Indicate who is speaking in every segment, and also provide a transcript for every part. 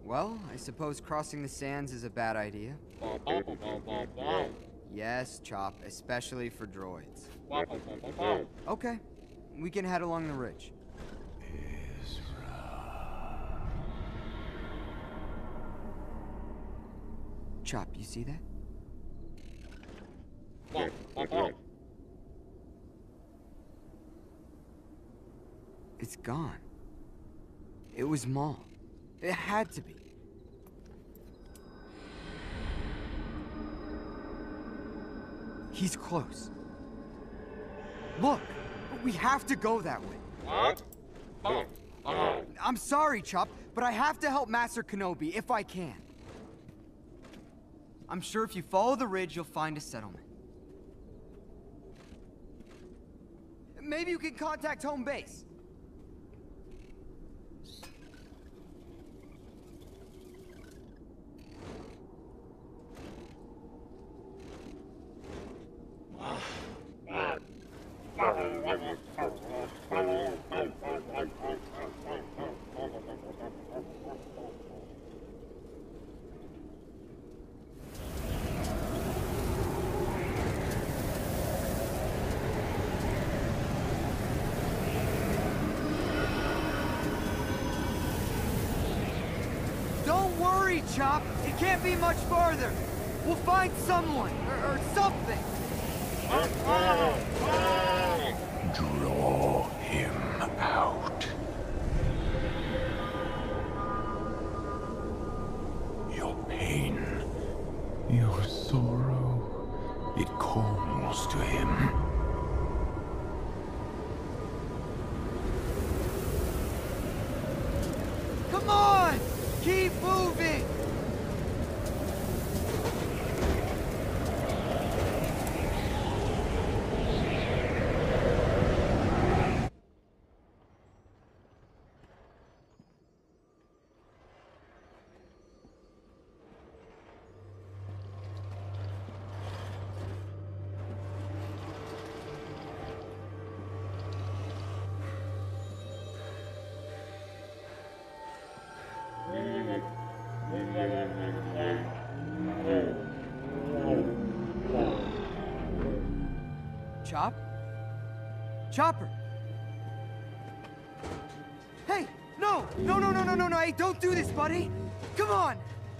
Speaker 1: Well, I suppose crossing the sands is a bad idea. Yes, Chop, especially for droids. Okay, we can head along the ridge. Chop, you see that? It's gone. It was Maul. It had to be. He's close. Look, we have to go that way. I'm sorry, Chop, but I have to help Master Kenobi if I can. I'm sure if you follow the ridge, you'll find a settlement. Maybe you can contact home base. Don't worry, Chop. It can't be much farther. We'll find someone, or something.
Speaker 2: Draw him out. Your pain, your sorrow, it calls to him.
Speaker 1: Come on! Keep moving! Chop? Chopper! Hey! No! No, hey, don't do this, buddy! Come on!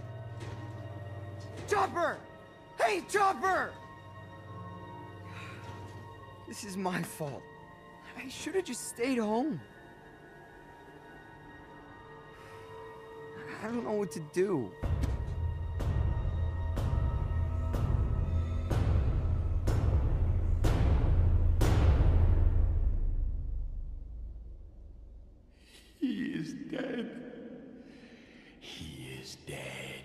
Speaker 1: Chopper! Hey, Chopper! This is my fault. I should have just stayed home. I don't know what to do.
Speaker 2: He is dead. He is dead.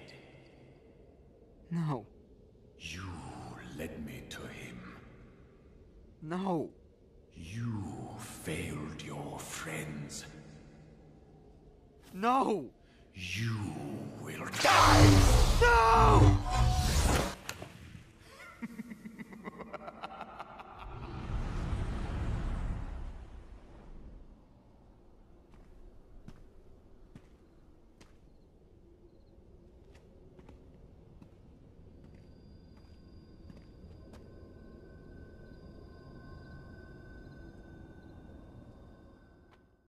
Speaker 1: No.
Speaker 2: You led me to him.
Speaker 1: No.
Speaker 2: You failed your friends.
Speaker 1: No!
Speaker 2: You will die!
Speaker 1: No!